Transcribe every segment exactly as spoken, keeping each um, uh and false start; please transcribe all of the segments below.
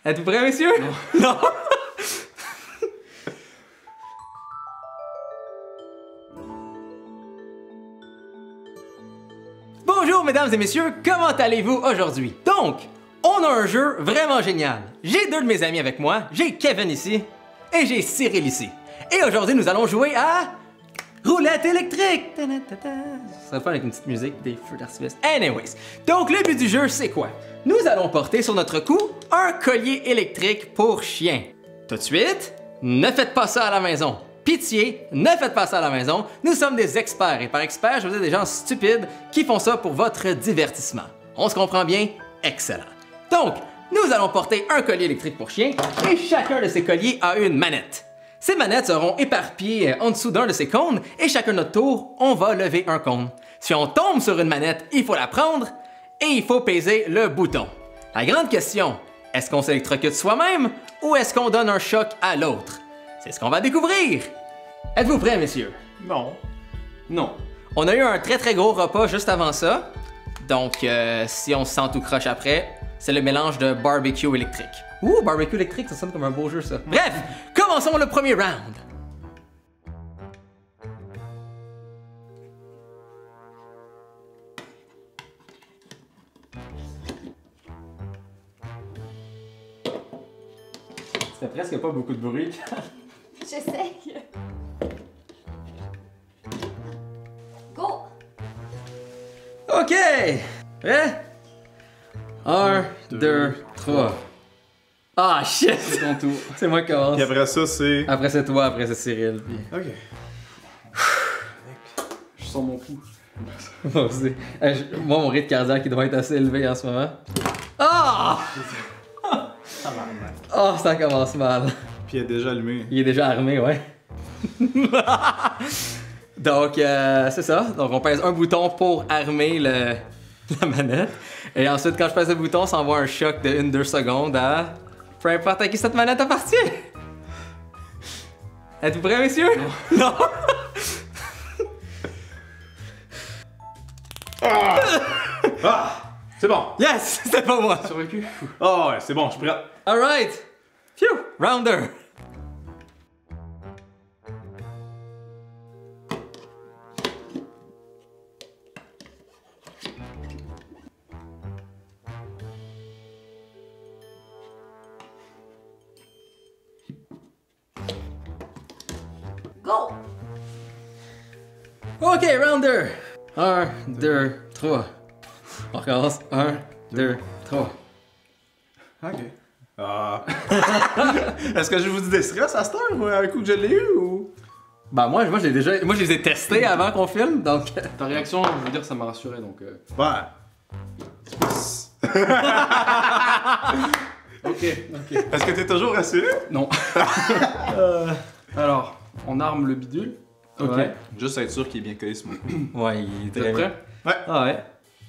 Êtes-vous prêts, messieurs? Non. Non. Bonjour, mesdames et messieurs, comment allez-vous aujourd'hui? Donc, on a un jeu vraiment génial. J'ai deux de mes amis avec moi, j'ai Kevin ici et j'ai Cyril ici. Et aujourd'hui, nous allons jouer à roulette électrique. Ça va faire avec une petite musique, des feux d'artifice. Anyways, donc le but du jeu, c'est quoi? Nous allons porter sur notre cou un collier électrique pour chien. Tout de suite, ne faites pas ça à la maison. Pitié, ne faites pas ça à la maison. Nous sommes des experts, et par experts, je veux dire des gens stupides qui font ça pour votre divertissement. On se comprend bien? Excellent. Donc, nous allons porter un collier électrique pour chien, et chacun de ces colliers a une manette. Ces manettes seront éparpillées en dessous d'un de ces cônes, et chacun notre tour, on va lever un cône. Si on tombe sur une manette, il faut la prendre, et il faut peser le bouton. La grande question, est-ce qu'on s'électrocute soi-même, ou est-ce qu'on donne un choc à l'autre? C'est ce qu'on va découvrir! Êtes-vous prêts, messieurs? Non. Non. On a eu un très très gros repas juste avant ça, donc euh, si on se sent tout croche après, c'est le mélange de barbecue électrique. Ouh, barbecue électrique, ça sonne comme un beau jeu, ça. Bref, commençons le premier round. Ça fait presque pas beaucoup de bruit. J'essaye. Go! OK! Prêt? Un, deux, trois. Ah, shit! C'est ton tour. C'est moi qui commence. Puis après ça, c'est. Après c'est toi, après c'est Cyril. Puis... Ok. Je sens mon pouls. Moi aussi. Hey, je- Moi, mon rythme cardiaque il doit être assez élevé en ce moment. Ah! Oh, ça commence mal. Puis il est déjà allumé. Il est déjà armé, ouais. Donc, euh, c'est ça. Donc, on pèse un bouton pour armer le... la manette. Et ensuite, quand je pèse le bouton, ça envoie un choc de une deux secondes à peu importe à qui cette manette appartient. Êtes-vous prêts, messieurs? Non. Non. Ah! Ah! C'est bon! Yes! C'était pas moi. Survécu? Ah ouais, c'est bon, je suis prêt. Alright. Phew! Rounder. Go! Ok, rounder. Un, deux, trois. On recommence. Un, deux, trois. Ok. Ah. Est-ce que je vous déstresse à cette heure, ou un coup que je l'ai eu, ou. Bah moi, moi, j'ai déjà, moi je les ai testés avant qu'on filme, donc. Ta réaction, je veux dire, ça m'a rassuré donc. Euh... Ouais. Ok, ok. Est-ce que t'es toujours rassuré? Non. Euh... Alors, on arme le bidule. Ok. Ouais. Juste être sûr qu'il est bien collé sur mon cou. Ouais, il est T'es très prêt? Ah ouais.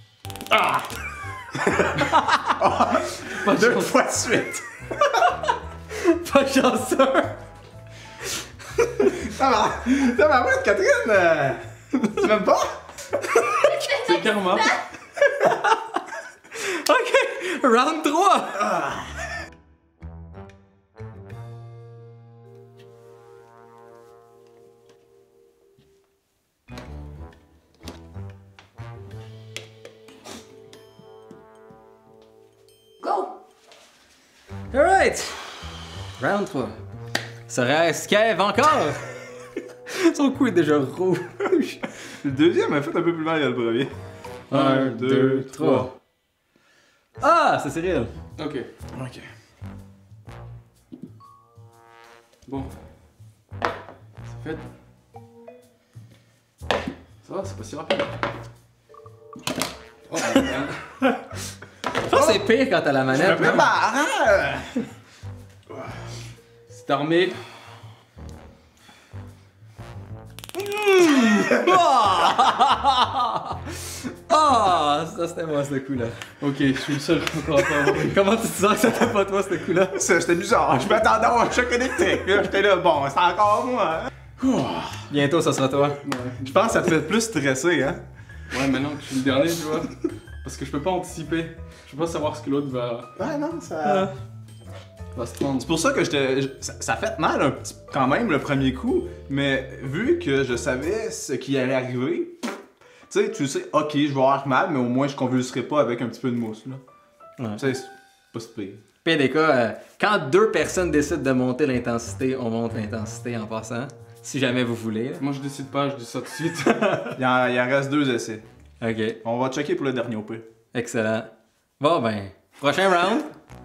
Pas de Deux chance. fois de suite! Pas chanceux. Ça va! Ça va, ouais, Catherine! euh, Tu m'aimes pas? C'est karma. Ok, round trois. Go! Alright. Round trois. Serait-ce Kev encore? Son cou est déjà rouge. Le deuxième a fait un peu plus mal que le premier. Un, deux, trois. Ah, c'est Cyril. Ok. Ok. Bon. C'est fait. Ça va, c'est pas si rapide. Oh, bien. Je pense que c'est pire quand t'as la manette. Je me prépare, hein? C'est armé. Ah, ça c'était moi ce coup-là. Ok, je suis le seul encore à pas avoir. Comment tu te sens que c'était pas toi ce coup-là? Ça, c'était bizarre. Je m'attendais à un choc électrique. Là, j'étais là, bon, c'est encore moi. Hein? Bientôt, ça sera toi. Ouais. Je pense que ça te fait plus stresser, hein? Ouais, maintenant que je suis le dernier, tu vois. Parce que je peux pas anticiper. Je peux pas savoir ce que l'autre va. Ouais, non, ça. Passe trente. C'est pour ça que j'étais. je- Ça, ça fait mal un petit, quand même le premier coup, mais vu que je savais ce qui allait arriver, tu sais, tu sais, ok, je vais avoir mal, mais au moins je convulserai pas avec un petit peu de mousse, là. Ouais. Tu sais, c'est pas si pire. P D K, euh, quand deux personnes décident de monter l'intensité, on monte l'intensité en passant. Si jamais vous voulez. là. Moi je décide pas, je dis ça tout de suite. Il en, il en reste deux essais. Ok, On va checker pour le dernier au pire. excellent. Bon ben, prochain round.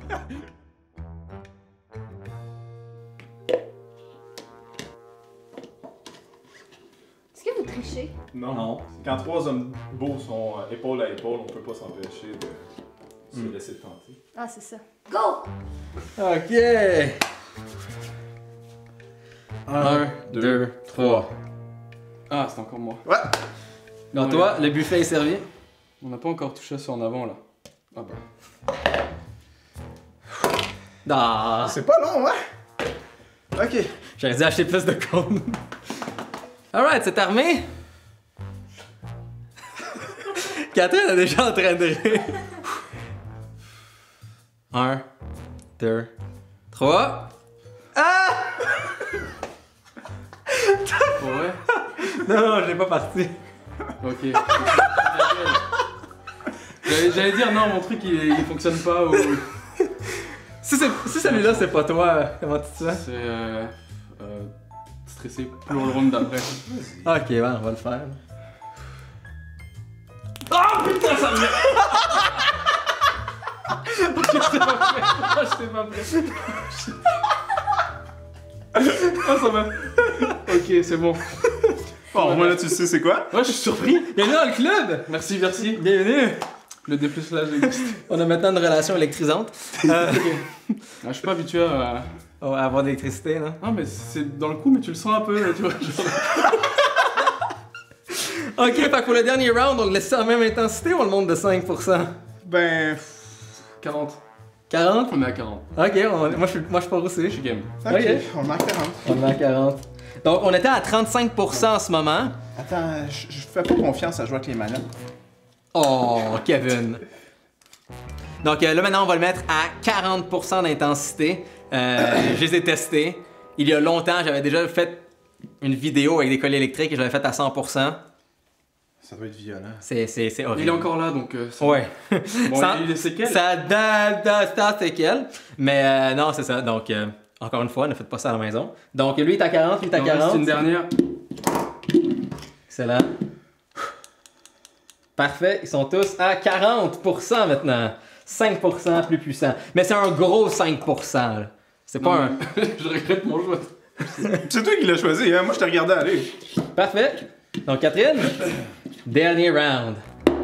Est-ce que vous trichez? Non. Non. Quand trois hommes beaux sont euh, épaule à épaule, on peut pas s'empêcher de se Hmm. laisser tenter. Ah, c'est ça. Go! Ok. Un, deux, trois. Ah, c'est encore moi. Ouais! Donc Ouais. toi, le buffet est servi. On n'a pas encore touché à ceux en avant là. Ah bah. Ah, C'est pas long, hein? Ok. j'aurais dû acheter plus de cônes. Alright, c'est armé. Catherine est déjà en train de rire. Un, deux, trois. Ah! Pour vrai? Non, non, je l'ai pas parti. Ok. J'allais j'allais dire non, mon truc il, il fonctionne pas ou. Si, c'est- si celui-là c'est pas toi, comment tu te sens? C'est. Euh, euh, stressé pour le round d'après. Ok, ouais, on va le faire. J'étais pas prêt. Ah, j'étais pas prêt. Ah, ça va. Ok, c'est bon. Bon, moi là, tu sais c'est quoi? Ouais, je suis surpris. Bienvenue dans le club! Merci, merci. Bienvenue! Le dépucelage existe. On a maintenant une relation électrisante. Euh, Ah, je suis pas habitué à. on va avoir de l'électricité, là. Ah, mais c'est dans le coup, mais tu le sens un peu, tu vois. genre. Ok, fait que pour le dernier round, on le laisse à la même intensité ou on le monte de cinq pour cent? Ben. quarante. quarante? On est à quarante. Ok, on- moi, je suis, moi je pars aussi. Je suis game. Ok, Ok. on est à quarante. On est à quarante. Donc on était à trente-cinq pour cent en ce moment. Attends, je je fais pas confiance à jouer avec les manettes. Oh, Kevin. Donc euh, là maintenant on va le mettre à quarante pour cent d'intensité. Euh, je les ai testés. Il y a longtemps, j'avais déjà fait une vidéo avec des colliers électriques et je l'avais fait à cent pour cent. Ça doit être violent. C'est, c'est, c'est horrible. Il est encore là, donc. Euh, c'est- Ouais. Bon, Sans- il est séquelles. Ça da, da, da, séquelles. Mais euh, non, c'est ça. Donc, euh, encore une fois, ne faites pas ça à la maison. Donc, lui est à quarante, lui est à Il en reste quarante. une dernière. Excellent. Parfait. Ils sont tous à quarante pour cent maintenant. cinq pour cent plus puissant. Mais c'est un gros cinq pour cent. là. C'est pas Non, un. mais- je regrette mon choix. C'est toi qui l'as choisi, hein? Moi, je t'ai regardé aller. Parfait. Donc, Catherine, dernier round.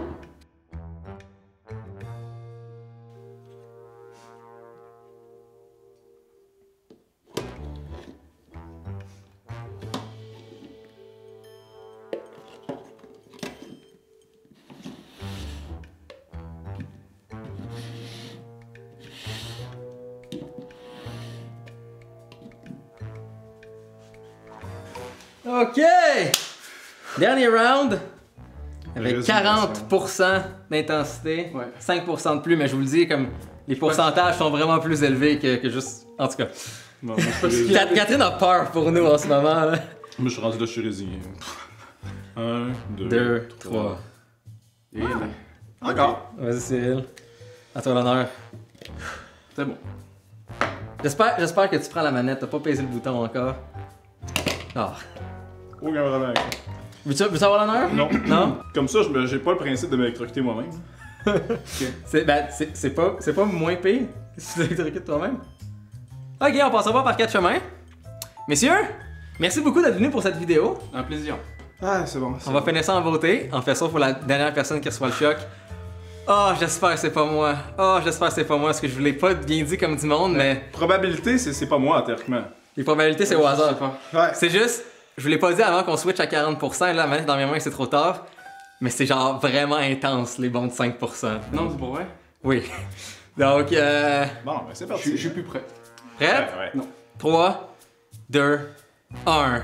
OK! Dernier round. Avec Résignation. quarante pour cent d'intensité. Ouais. cinq pour cent de plus, mais je vous le dis, comme les pourcentages sont vraiment plus élevés que, que juste. En tout cas. Bon, moi, je suis Cat- Catherine a peur pour nous en ce moment. Là. Moi, je suis rendu là, je suis résigné. Un, deux, Deux, trois. Et Encore. Vas-y, Cyril. À toi l'honneur. c'est bon. J'espère, j'espère que tu prends la manette, t'as pas pesé le bouton encore. Ah. Aucun problème. Veux-tu, veux-tu avoir l'honneur? Non. Non? Comme ça, je me- j'ai pas le principe de m'électrocuter moi-même. C'est, ben, c'est, c'est pas, c'est pas moins pire si tu t'électrocutes toi-même. Ok, on passera pas par quatre chemins. Messieurs, merci beaucoup d'être venus pour cette vidéo. Un plaisir. Ah, c'est bon. c'est On va bon. finir ça en beauté. On fait ça pour la dernière personne qui reçoit le choc. Oh, j'espère que c'est pas moi. Oh, j'espère que c'est pas moi, parce que je vous l'ai pas bien dit comme du monde, mais Probabilité, c'est c'est pas moi, théoriquement. les probabilités, c'est au Je hasard. sais pas. Ouais. C'est juste, je vous l'ai pas dit avant qu'on switch à quarante pour cent, et là, maintenant, dans mes mains, c'est trop tard. Mais c'est genre vraiment intense, les bons de cinq pour cent. Non, c'est pour vrai. Oui. Donc, euh. Bon, ben c'est Je parti. suis- je suis plus prêt. Prêt? Ouais, ouais. trois, deux, un.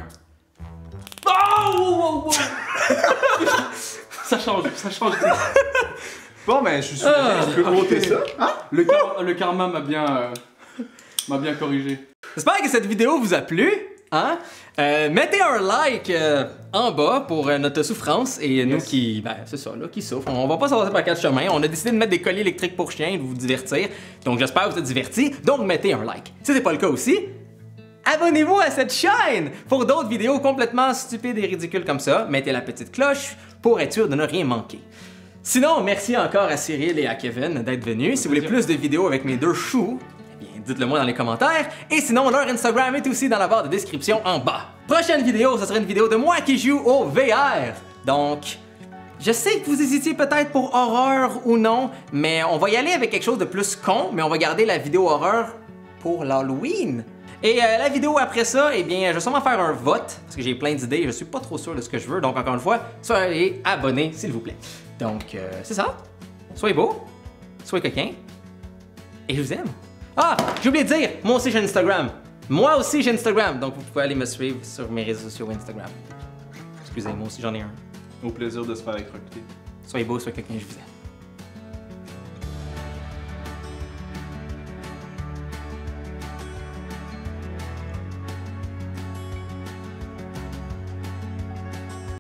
Oh! Ça change, ça change. Bon, ben, je suis Ah. je peux ôter ça. Hein? Le, car- le karma m'a bien. euh, M'a bien corrigé. J'espère que cette vidéo vous a plu. Hein? Euh, mettez un like euh, en bas pour euh, notre souffrance et nous Yes. qui, ben c'est ça, là, qui souffrent. On va pas s'avancer par quatre chemins. On a décidé de mettre des colliers électriques pour chiens et de vous divertir. Donc j'espère que vous êtes divertis. Donc mettez un like. Si c'est pas le cas aussi, abonnez-vous à cette chaîne pour d'autres vidéos complètement stupides et ridicules comme ça. Mettez la petite cloche pour être sûr de ne rien manquer. Sinon, merci encore à Cyril et à Kevin d'être venus. Si vous voulez plus de vidéos avec mes deux choux, eh bien, dites-le moi dans les commentaires. Et sinon, leur Instagram est aussi dans la barre de description en bas. Prochaine vidéo, ce sera une vidéo de moi qui joue au V R. Donc, je sais que vous hésitiez peut-être pour horreur ou non, mais on va y aller avec quelque chose de plus con, mais on va garder la vidéo horreur pour l'Halloween. Et euh, la vidéo après ça, eh bien, je vais sûrement faire un vote, parce que j'ai plein d'idées, je suis pas trop sûr de ce que je veux, donc encore une fois, soyez abonnés, s'il vous plaît. Donc, euh, c'est ça. Soyez beaux, soyez coquins, et je vous aime. Ah, j'ai oublié de dire, moi aussi j'ai Instagram. Moi aussi j'ai Instagram, donc vous pouvez aller me suivre sur mes réseaux sociaux Instagram. Excusez, moi aussi j'en ai un. Au plaisir de se faire écroqueter. Soyez beaux, soyez coquins, je vous aime.